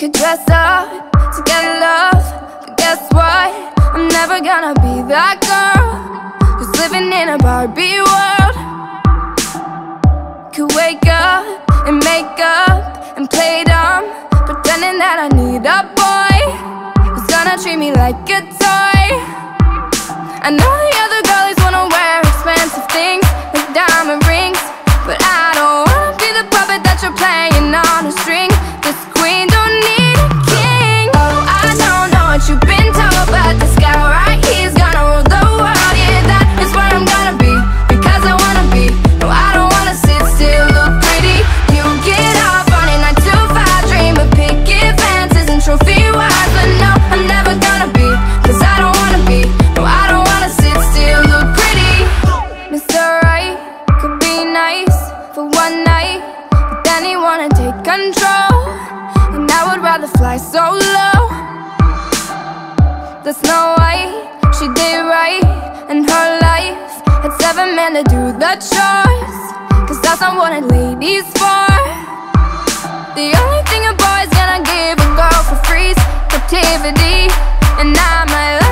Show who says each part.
Speaker 1: could dress up to get love, but guess what? I'm never gonna be that girl who's living in a Barbie world. Could wake up and make up and play dumb, pretending that I need a boy who's gonna treat me like a toy. I know the other girlies wanna wear expensive things like diamond rings, but I don't wanna be the puppet that you're playing on a string. This queen don't need a king. Oh, I don't know what you've been told, but this guy right here's gonna rule the world. Yeah, that is what I'm gonna be, because I wanna be. No, I don't wanna sit still, look pretty. You get up on a 9 to 5 dream of picket fences and trophy wives, but no, I'm never gonna be, cause I don't wanna be. No, I don't wanna sit still, look pretty. Mr. Right could be nice for one night, but then he wanna take control, and I would rather fly solo. The Snow White, she did right in her life, had 7 men to do the chores, cause that's not what a lady's for. The only thing a boy's gonna give a girl for free is captivity, and I might